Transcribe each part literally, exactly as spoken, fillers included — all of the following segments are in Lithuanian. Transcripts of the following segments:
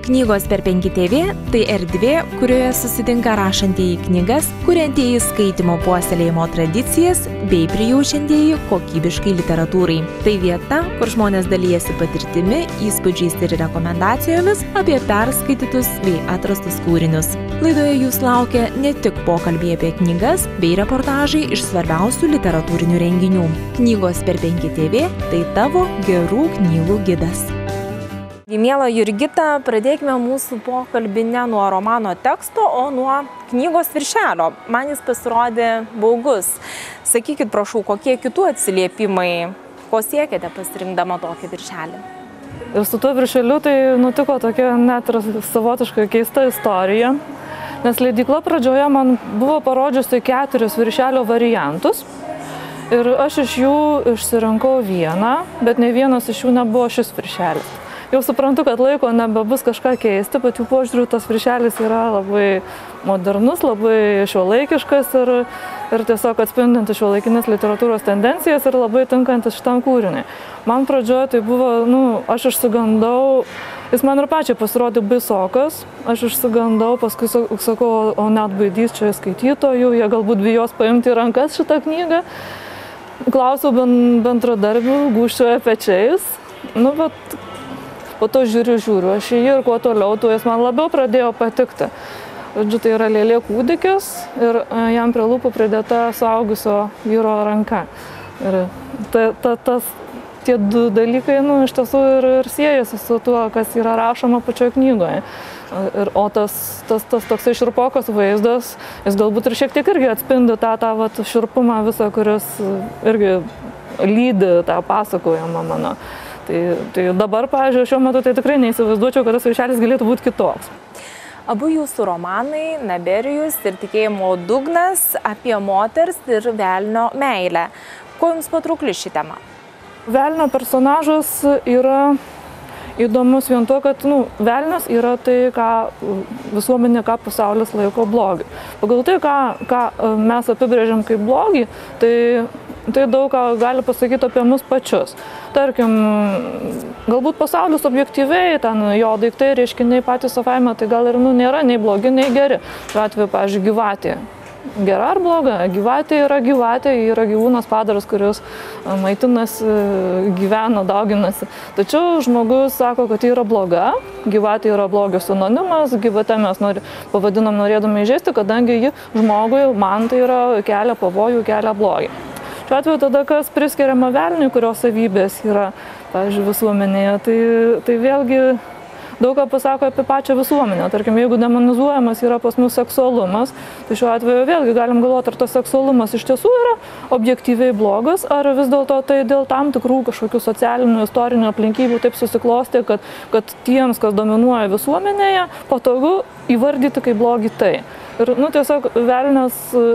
Knygos per penki T V – tai erdvė, kurioje susitinka rašantieji knygas, kuriantieji skaitimo puoselėjimo tradicijas bei prijaučiantieji kokybiškai literatūrai. Tai vieta, kur žmonės dalijasi patirtimi, įspūdžiais ir rekomendacijomis apie perskaitytus bei atrastus kūrinius. Laidoje jūs laukia ne tik pokalbiai apie knygas bei reportažai iš svarbiausių literatūrinių renginių. Knygos per penki T V – tai tavo gerų knygų gidas. Miela Jurgita, pradėkime mūsų pokalbį ne nuo romano teksto, o nuo knygos viršelio. Man jis pasirodė baugus. Sakykit, prašau, kokie kitų atsiliepimai, ko siekėte pasirinkdama tokį viršelį? Ir su tuo viršeliu tai nutiko tokia net ir savotiškai keista istorija, nes leidykla pradžioje man buvo parodžiusi keturis viršelio variantus ir aš iš jų išsirinkau vieną, bet ne vienas iš jų nebuvo šis viršelis. Jau suprantu, kad laiko nebebus kažką keisti, bet jų požiūriu tas viršelis yra labai modernus, labai šiuolaikiškas ir, ir tiesiog atspindintis šiuolaikinės literatūros tendencijas ir labai tinkantis šitam kūriniui. Man pradžioje tai buvo, nu, aš išsigandau, jis man ir pačiai pasirodė baisokas, aš išsigandau, paskui sakau, o net baidys čia skaitytojų, jie galbūt bijos paimti į rankas šitą knygą. Klausiau bendradarbių, gūžčioja pečiais, nu, bet po to žiūriu, žiūriu, aš jį ir kuo toliau, tuo jis man labiau pradėjo patikti. Žodžiu, tai yra lėlė kūdikis ir jam prie lūpų pridėta suaugusio vyro ranka. Ir ta, ta, tas, tie du dalykai, nu, iš tiesų ir, ir siejasi su tuo, kas yra rašoma pačioje knygoje. Ir, o tas, tas, tas toksai širpokas vaizdas, jis galbūt ir šiek tiek irgi atspindi tą, tą vat, širpumą visą, kuris irgi lydi tą pasakojimą mano. Tai, tai dabar, pavyzdžiui, šiuo metu tai tikrai neįsivaizduočiau, kad tas viršelis galėtų būti kitoks. Abu jūsų romanai, Naberijus ir Tikėjimo dugnas, apie moters ir velnio meilę. Kuo jums patraukli ši tema? Velnio personažas yra įdomus vien to, kad nu, velnias yra tai, ką visuomenė, ką pasaulis laiko blogį. Pagal tai, ką, ką mes apibrėžiam kaip blogį, tai tai daug ką gali pasakyti apie mus pačius. Tarkim, galbūt pasaulis objektyviai, ten jo daiktai, reiškiniai patys savaime, tai gal ir nu, nėra nei blogi, nei geri. Šiuo atveju, pavyzdžiui, gyvatė. Gera ar bloga? Gyvatė yra gyvatė, yra gyvūnas padaras, kuris maitinasi, gyvena, dauginasi. Tačiau žmogus sako, kad tai yra bloga, gyvatė yra blogio sinonimas, gyvatę mes nori, pavadinam norėdami įžeisti, kadangi ji žmogui, man tai yra kelia pavojų, kelia blogį. Šiuo atveju tada, kas priskiriama velniui, kurios savybės yra, pavyzdžiui, visuomenėje, tai, tai vėlgi daug ką pasako apie pačią visuomenę. Tarkim, jeigu demonizuojamas yra pas mus seksualumas, tai šiuo atveju vėlgi galim galvoti, ar tas seksualumas iš tiesų yra objektyviai blogas, ar vis dėlto tai dėl tam tikrų kažkokių socialinių, istorinių aplinkybių taip susiklosti, kad, kad tiems, kas dominuoja visuomenėje, patogu įvardyti kaip blogį tai. Ir, nu, tiesiog velnias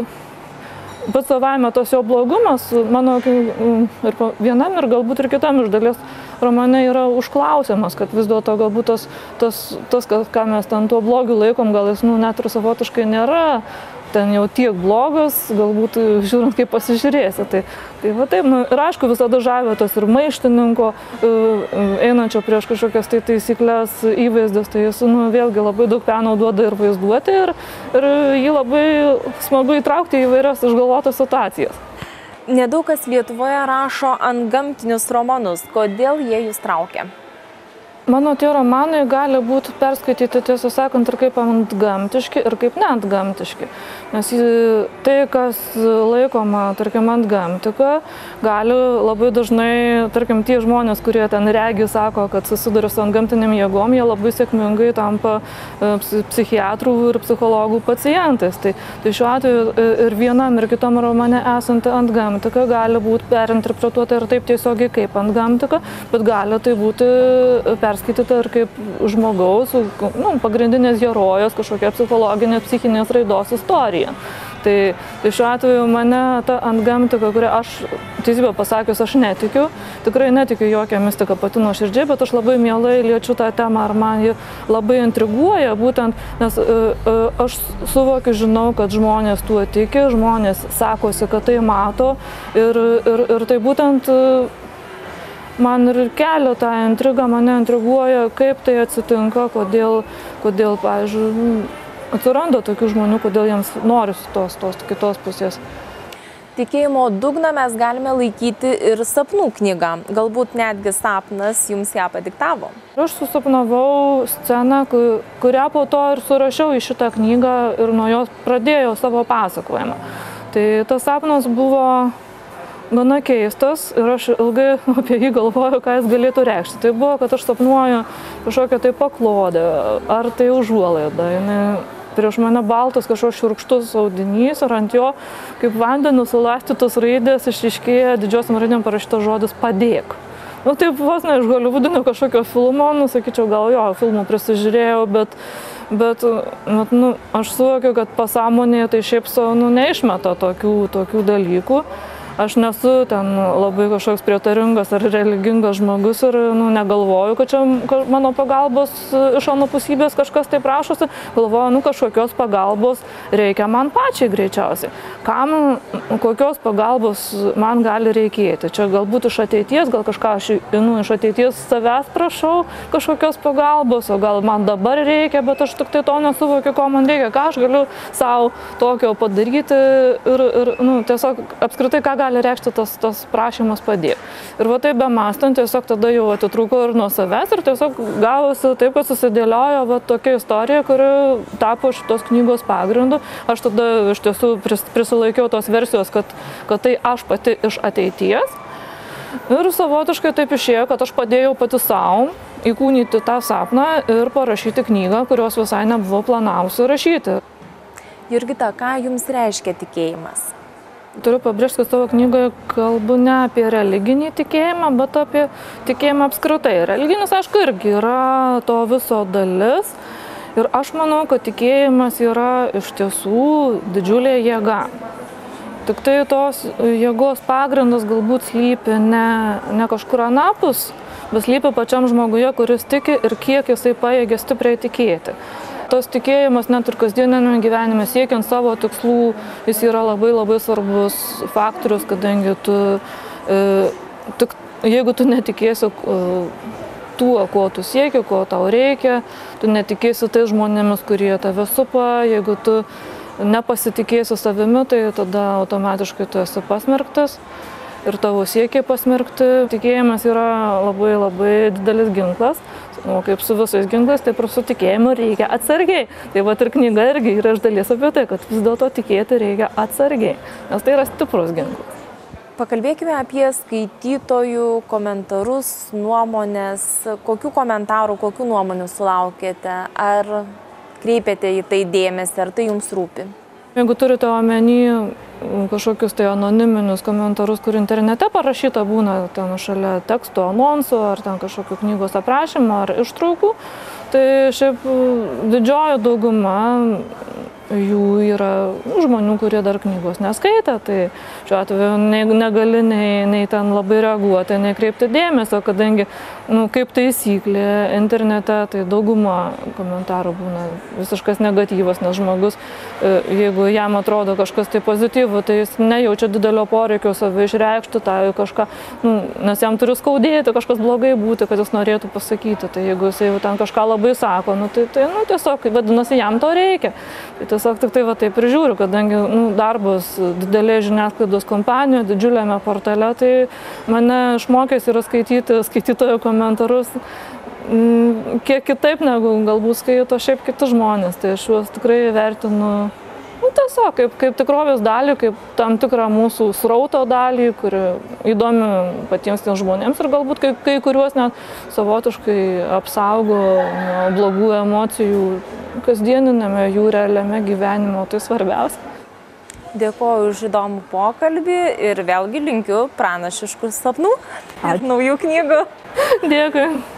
pats savaime tos jo blogumas, mano ir vienam ir galbūt ir kitam iš dalies romane yra užklausiamas, kad vis dėlto galbūt tas, tas, tas, ką mes ten tuo blogiu laikom, gal jis nu, net ir savotiškai nėra ten jau tiek blogas, galbūt žiūrint, kaip pasižiūrėsi. Tai, tai va taip, nu, ir aišku, visada žavė tas ir maištininko, einančio prieš kažkokias tai taisyklės įvaizdis, tai jis nu, vėlgi labai daug peno duoda ir vaizduoti ir, ir jį labai smagu įtraukti į įvairias išgalvotas situacijas. Nedaug kas Lietuvoje rašo antgamtinius romanus. Kodėl jie jūs traukia? Mano tie romanai gali būti perskaityti, tiesą sakant, ir kaip antgamtiški, ir kaip neantgamtiški. Nes tai, kas laikoma, tarkim, antgamtika, gali labai dažnai, tarkim, tie žmonės, kurie ten regi, sako, kad susiduria su antgamtinėm jėgom, jie labai sėkmingai tampa psichiatrų ir psichologų pacientais. Tai, tai šiuo atveju ir vienam, ir kitam romane esanti antgamtika gali būti perinterpretuota ir taip tiesiogiai kaip antgamtika, bet gali tai būti per perskaityta ir kaip žmogaus, nu, pagrindinės herojos, kažkokia psichologinė, psichinės raidos istorija. Tai, tai šiuo atveju mane ta antgamtika, kurią aš, teisybę pasakius, aš netikiu, tikrai netikiu jokią mistiką pati nuoširdžiai, bet aš labai mielai liečiu tą temą, ar man ji labai intriguoja, būtent, nes aš suvokiu, žinau, kad žmonės tuo tiki, žmonės sakosi, kad tai mato ir, ir, ir tai būtent man ir kelia tą intrigą, mane intriguoja, kaip tai atsitinka, kodėl, kodėl pavyzdžiui, atsiranda tokių žmonių, kodėl jiems norisi tos, tos kitos pusės. Tikėjimo dugną mes galime laikyti ir sapnų knygą. Galbūt netgi sapnas jums ją padiktavo. Aš susapnavau sceną, kurią po to ir surašiau į šitą knygą ir nuo jos pradėjau savo pasakojimą. Tai tas sapnas buvo gana keistas ir aš ilgai apie jį galvoju, ką jis galėtų reikšti. Tai buvo, kad aš sapnuoju kažkokią tai paklodę, ar tai užuolaidą. Prieš mane baltas kažkoks šiurkštus audinys ir ant jo, kaip vandeniu sulastytos raidės, išryškėja didžiosiom raidėm parašytas žodis padėk. Nu, taip vos ne iš holivudinio kažkokio filmo, nu, sakyčiau, gal jo, filmų prisižiūrėjau, bet, bet nu, aš suvokiu, kad pasąmonėje tai šiaip savo nu, neišmeta tokių, tokių dalykų. Aš nesu ten labai kažkoks prietaringas ar religingas žmogus ir nu, negalvoju, kad čia mano pagalbos iš anapusybės kažkas taip prašosi. Galvoju, nu kažkokios pagalbos reikia man pačiai greičiausiai. Kam, kokios pagalbos man gali reikėti? Čia galbūt iš ateities, gal kažką aš nu, iš ateities savęs prašau kažkokios pagalbos, o gal man dabar reikia, bet aš tik tai to nesuvokiu, ko man reikia, ką aš galiu savo tokio padaryti ir, ir nu, tiesiog apskritai, ką gali reikšti tas, tas prašymas padėk. Ir va taip bemastant, tiesiog tada jau atitrūko ir nuo savęs ir tiesiog gavosi taip, kad susidėliojo va tokia istorija, kuri tapo šitos knygos pagrindu. Aš tada iš tiesų pris, prisilaikiau tos versijos, kad, kad tai aš pati iš ateities. Ir savotiškai taip išėjo, kad aš padėjau pati savo įkūnyti tą sapną ir parašyti knygą, kurios visai nebuvau planavusi rašyti. Jurgita, ką jums reiškia tikėjimas? Turiu pabrėžti, kad savo knygoje kalbu ne apie religinį tikėjimą, bet apie tikėjimą apskritai. Religinis, aišku, irgi yra to viso dalis. Ir aš manau, kad tikėjimas yra iš tiesų didžiulė jėga. Tik tai tos jėgos pagrindas galbūt slypi ne, ne kažkur anapus, bet slypi pačiam žmoguje, kuris tiki ir kiek jisai pajėgia stipriai tikėti. Tas tikėjimas net ir kasdieniniame gyvenime, siekiant savo tikslų, jis yra labai labai svarbus faktorius, kadangi tu, e, tik, jeigu tu netikėsi e, tuo, ko tu sieki, ko tau reikia, tu netikėsi tai žmonėmis, kurie tave supa, jeigu tu nepasitikėsi savimi, tai tada automatiškai tu esi pasmerktas ir tavo siekiai pasmerkti. Tikėjimas yra labai labai didelis ginklas. O kaip su visais ginklais, taip ir su tikėjimu reikia atsargiai. Tai vat ir knyga irgi yra iš dalies apie tai, kad vis dėlto tikėti reikia atsargiai, nes tai yra stiprus ginklas. Pakalbėkime apie skaitytojų komentarus, nuomonės. Kokių komentarų, kokių nuomonių sulaukėte? Ar kreipėte į tai dėmesį, ar tai jums rūpi? Jeigu turite omeny kažkokius tai anoniminius komentarus, kur internete parašyta būna ten šalia teksto anonsų ar ten kažkokių knygos aprašymų ar ištraukų, tai šiaip didžioji dauguma jų yra žmonių, kurie dar knygos neskaitė, tai šiuo atveju negali nei, nei ten labai reaguoti, nei kreipti dėmesio, kadangi, nu, kaip taisyklė internete, tai dauguma komentarų būna visiškas negatyvas, nes žmogus, jeigu jam atrodo kažkas tai pozityvų, tai jis nejaučia didelio poreikio save išreikšti, tai kažką, nu, nes jam turi skaudėti, kažkas blogai būti, kad jis norėtų pasakyti, tai jeigu jis jau ten kažką labai sako, nu, tai, tai nu, tiesiog, vadinasi, jam to reikia. Tai tiesiog tik tai va taip ir žiūriu, kadangi nu, darbas didelė žiniasklaidos kompanija, didžiuliame portale, tai mane išmokęs yra skaityti skaitytojų komentarus kiek kitaip negu galbūt skaito šiaip kiti žmonės. Tai aš juos tikrai vertinu nu, tiesiog kaip, kaip tikrovės dalį, kaip tam tikrą mūsų srauto dalį, kuri įdomi patiems tiems žmonėms ir galbūt kai, kai kuriuos net savotiškai apsaugo nuo blogų emocijų kasdieninėme jų realiame gyvenimo, tai svarbiausia. Dėkoju už įdomų pokalbį ir vėlgi linkiu pranašiškų sapnų ir naujų knygų. Dėkui.